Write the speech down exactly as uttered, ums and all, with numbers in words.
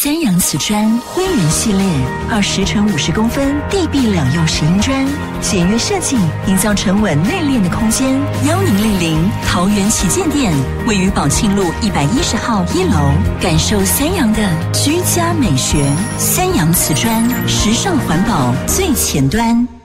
三洋瓷砖灰原系列，二十乘五十公分地壁两用石英砖，简约设计，营造沉稳内敛的空间。邀您莅临桃园旗舰店，位于宝庆路一百一十号一楼，感受三洋的居家美学。三洋瓷砖，时尚环保最前端。